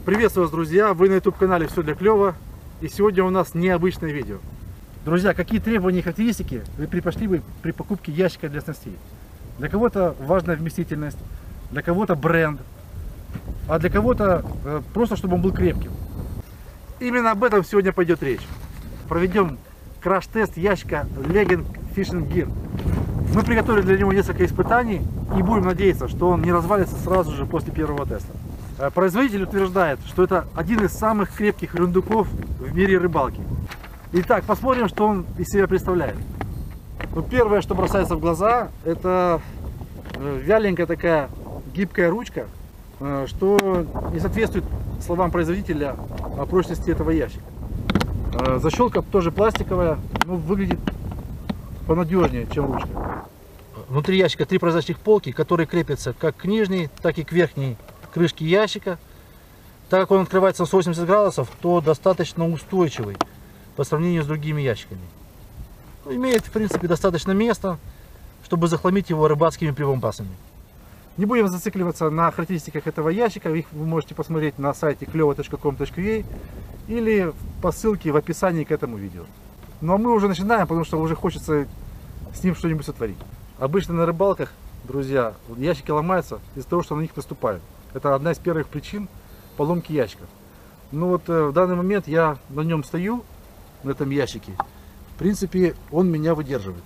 Приветствую вас, друзья! Вы на YouTube-канале «Все для клёва». И сегодня у нас необычное видео. Друзья, какие требования и характеристики вы предпочли бы при покупке ящика для снастей? Для кого-то важная вместительность, для кого-то бренд, а для кого-то просто, чтобы он был крепким. Именно об этом сегодня пойдет речь. Проведем краш-тест ящика Legend Fishing Gear. Мы приготовили для него несколько испытаний и будем надеяться, что он не развалится сразу же после первого теста. Производитель утверждает, что это один из самых крепких рундуков в мире рыбалки. Итак, посмотрим, что он из себя представляет. Ну, первое, что бросается в глаза, это вяленькая такая гибкая ручка, что не соответствует словам производителя о прочности этого ящика. Защелка тоже пластиковая, но выглядит понадежнее, чем ручка. Внутри ящика 3 прозрачных полки, которые крепятся как к нижней, так и к верхней крышке ящика. Так как он открывается на 180 градусов, то достаточно устойчивый по сравнению с другими ящиками. Имеет, в принципе, достаточно места, чтобы захламить его рыбацкими прибамбасами. Не будем зацикливаться на характеристиках этого ящика. Их вы можете посмотреть на сайте klevo.com.ua или по ссылке в описании к этому видео. Ну а мы уже начинаем, потому что уже хочется с ним что-нибудь сотворить. Обычно на рыбалках, друзья, ящики ломаются из-за того, что на них наступают. Это одна из первых причин поломки ящиков. Но вот в данный момент я на нем стою, на этом ящике. В принципе, он меня выдерживает.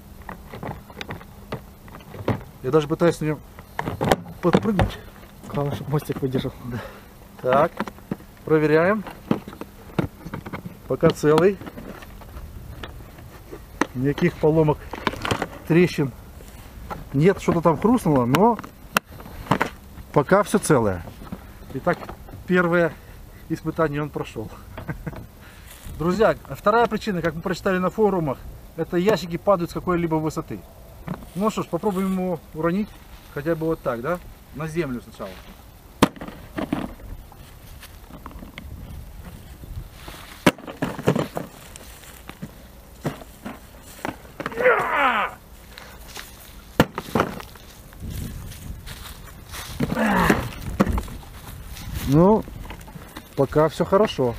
Я даже пытаюсь на нем подпрыгнуть. Главное, чтобы мостик выдержал. Да. Так, проверяем. Пока целый. Никаких поломок, трещин нет. Что-то там хрустнуло, но пока все целое. Итак, первое испытание он прошел. Друзья, вторая причина, как мы прочитали на форумах, это ящики падают с какой-либо высоты. Ну что ж, попробуем его уронить, хотя бы вот так, да? На землю сначала. Ну, пока все хорошо.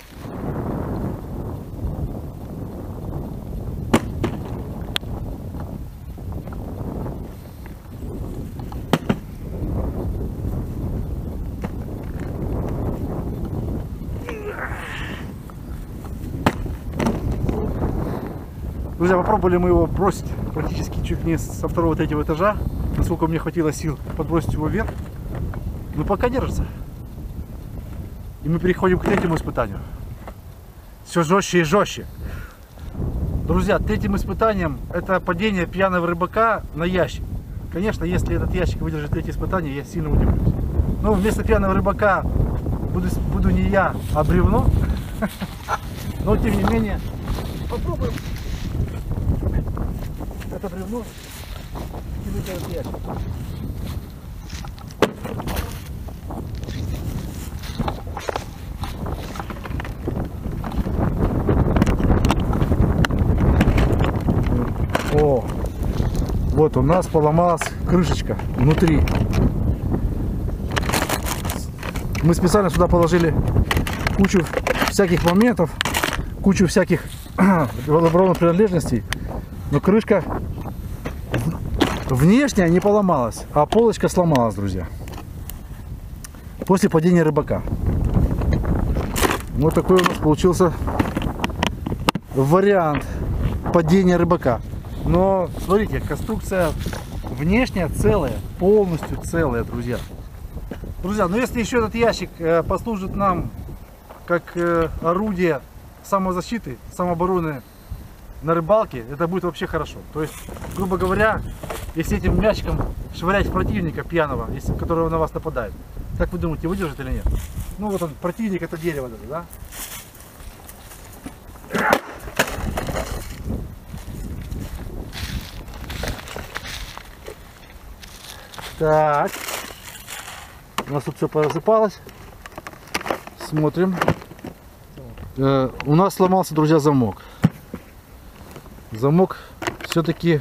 Друзья, попробовали мы его бросить практически чуть не со второго-третьего этажа. Насколько мне хватило сил подбросить его вверх. Но пока держится. И мы переходим к третьему испытанию. Все жестче и жестче. Друзья, третьим испытанием это падение пьяного рыбака на ящик. Конечно, если этот ящик выдержит третье испытание, я сильно удивлюсь. Но вместо пьяного рыбака буду не я, а бревно. Но тем не менее, попробуем это бревно и вытянуть ящик. О, вот у нас поломалась крышечка внутри. Мы специально сюда положили кучу всяких моментов, кучу всяких водопроводных принадлежностей, но крышка внешняя не поломалась, а полочка сломалась, друзья, после падения рыбака. Вот такой у нас получился вариант падения рыбака. Но смотрите, конструкция внешняя целая, полностью целая, друзья. Друзья, но если еще этот ящик послужит нам как орудие самозащиты, самообороны на рыбалке, это будет вообще хорошо. То есть, грубо говоря, если этим ящиком швырять противника пьяного, которого на вас нападает, как вы думаете, выдержит или нет? Ну вот он, противник, это дерево даже, да? Так, у нас тут все порасыпалось. Смотрим. У нас сломался, друзья, замок. Замок все-таки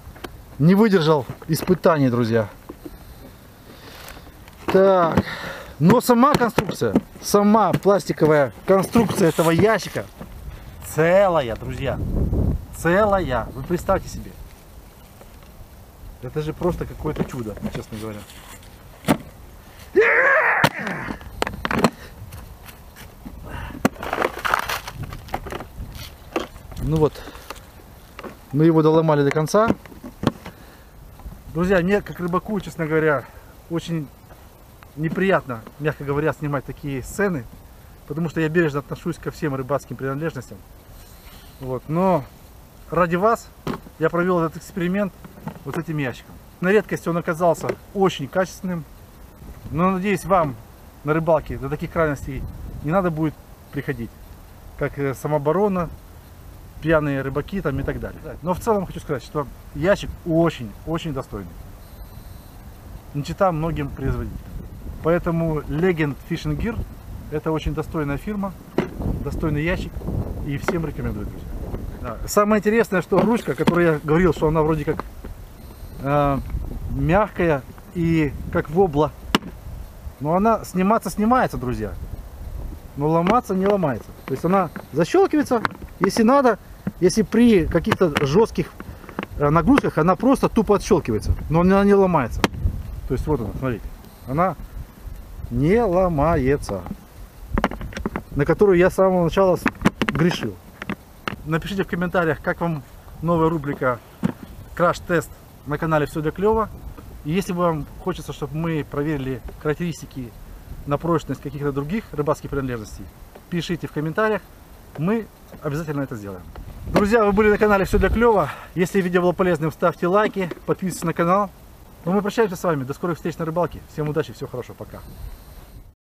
не выдержал испытаний, друзья. Так, Но сама конструкция, сама пластиковая конструкция этого ящика целая, друзья. Целая. Вы представьте себе. Это же просто какое-то чудо, честно говоря. Ну вот, мы его доломали до конца. Друзья, мне, как рыбаку, честно говоря, очень неприятно, мягко говоря, снимать такие сцены, потому что я бережно отношусь ко всем рыбацким принадлежностям. Вот. Но ради вас я провел этот эксперимент вот этим ящиком. На редкость он оказался очень качественным, но надеюсь, вам на рыбалке до таких крайностей не надо будет приходить, как самооборона, пьяные рыбаки там и так далее. Но в целом хочу сказать, что ящик очень достойный, не чита многим производителям. Поэтому Legend Fishing Gear это очень достойная фирма, достойный ящик, и всем рекомендую, друзья. Да. Самое интересное, что ручка, которую я говорил, что она вроде как мягкая и как вобла, но она снимается, друзья, но ломаться не ломается. То есть она защелкивается, если надо, если при каких-то жестких нагрузках она просто тупо отщелкивается, но она не ломается. То есть вот она, смотрите, она не ломается, на которую я с самого начала грешил. Напишите в комментариях, как вам новая рубрика краш-тест на канале Все для клёва. И если вам хочется, чтобы мы проверили характеристики на прочность каких-то других рыбацких принадлежностей, пишите в комментариях, мы обязательно это сделаем. Друзья, вы были на канале Все для клёва. Если видео было полезным, ставьте лайки, подписывайтесь на канал. Ну мы прощаемся с вами. До скорых встреч на рыбалке. Всем удачи, всего хорошего, пока.